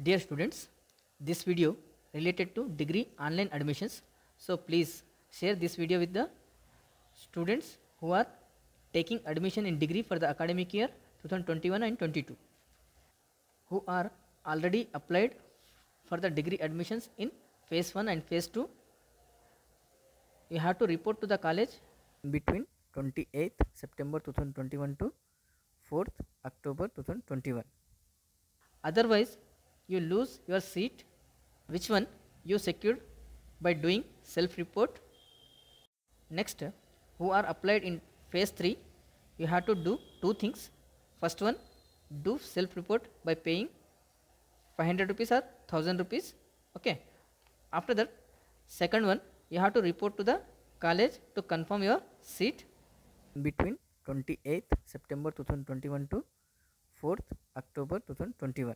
Dear students, this video related to degree online admissions. So please share this video with the students who are taking admission in degree for the academic year 2021 and 22, who are already applied for the degree admissions in phase 1 and phase 2. You have to report to the college between 28th September 2021 to 4th October 2021. Otherwise, you lose your seat, which one you secured by doing self-report. Next, who are applied in phase 3, you have to do two things. First one, do self-report by paying 500 rupees or 1000 rupees. Okay. After that, second one, you have to report to the college to confirm your seat between 28th September 2021 to 4th October 2021.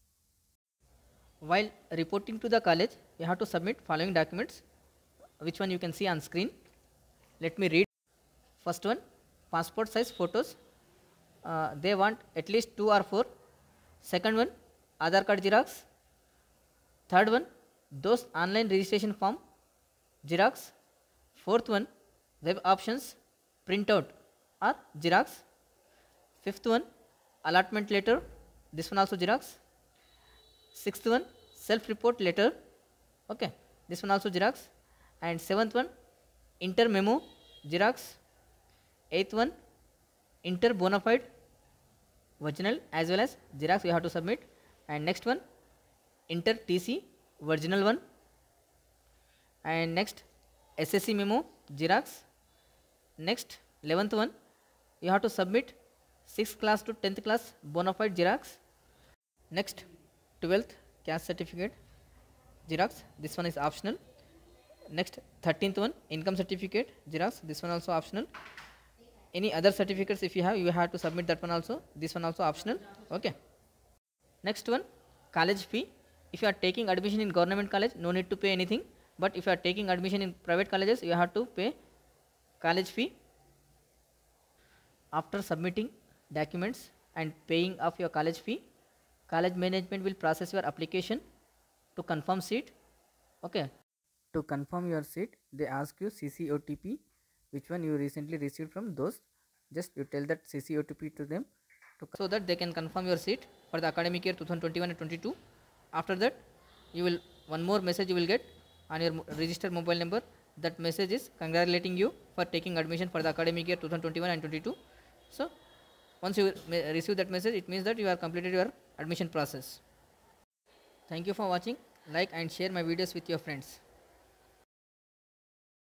While reporting to the college, you have to submit following documents, which one you can see on screen. Let me read. First one, passport size photos. They want at least 2 or 4. Second one, Aadhaar card xerox. Third one, those online registration form xerox. Fourth one, web options printout or xerox. Fifth one, allotment letter. This one also xerox. Sixth one, self-report letter. Okay, this one also xerox. And seventh one, inter memo xerox. Eighth one, inter bona fide original as well as xerox you have to submit. And next one, inter TC original one. And next, SSC memo xerox. Next, 11th one, you have to submit 6th class to 10th class bona fide xerox. Next, 12th caste certificate xerox. This one is optional. Next, 13th one, income certificate xerox. This one also optional. Any other certificates if you have to submit that one also. This one also optional. Okay. Next one, college fee. If you are taking admission in government college, no need to pay anything. But if you are taking admission in private colleges, you have to pay college fee. After submitting documents and paying off your college fee, college management will process your application to confirm seat. Okay. To confirm your seat, they ask you CCOTP, which one you recently received from those. Just you tell that CCOTP to them, so that they can confirm your seat for the academic year 2021 and 22. After that, you will one more message you will get on your registered mobile number. That message is congratulating you for taking admission for the academic year 2021 and 22. So once you receive that message, it means that you have completed your admission process. Thank you for watching. Like and share my videos with your friends.